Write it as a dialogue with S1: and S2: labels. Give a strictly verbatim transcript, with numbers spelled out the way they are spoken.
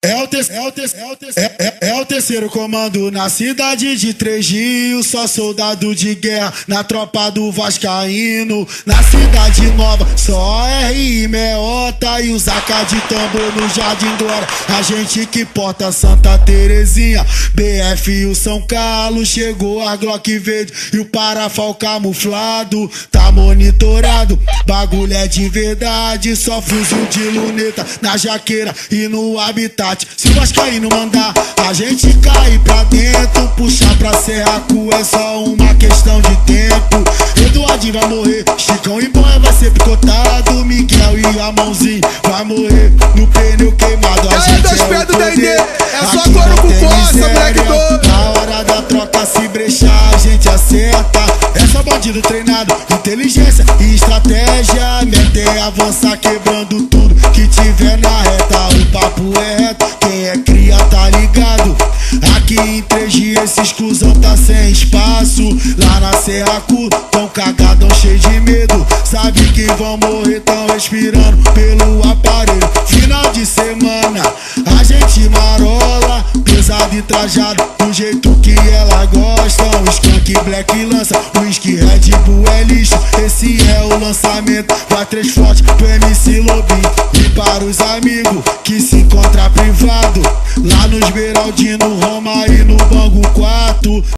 S1: É o, te é, o te é, o te é, é, é o terceiro comando na cidade de Três Rios. Só soldado de guerra na tropa do Vascaíno. Na cidade nova, só R I Meota e os A K de tambor no Jardim Glória. A gente que porta Santa Terezinha, B F e o São Carlos. Chegou a Glock verde e o parafal camuflado. Tá monitorado, bagulho é de verdade. Só fuzil de luneta na jaqueira e no habitat. Se o Vascaíno mandar, a gente cai pra dentro. Puxar pra Serracu é só uma questão de tempo. Eduardinho vai morrer, Chicão e Bonha vai ser picotado. Miguel e a mãozinha vai morrer no pneu queimado. A gente é o poder,
S2: é só couro com força, moleque doido.
S1: Na hora da troca, se brechar, a gente acerta. É só bandido treinado, inteligência e estratégia. Mete avançar quebrando tudo que tiver na reta. O papo é reto, quem é cria tá ligado. Aqui em Três Rios esses cuzão tá sem espaço. Lá na Serracu tão cagadão, cheio de medo. Sabe que vão morrer, tão respirando pelo aparelho. Final de semana a gente marola, pesado e trajado do jeito que ela gosta. O Skunk Black lança, o whisky Red Bull é lixo. Esse é o lançamento, vai três forte pro M C Lobinho. E para os amigos que se encontra privado, lá no Esmeraldino, Roma e no Bangu quatro.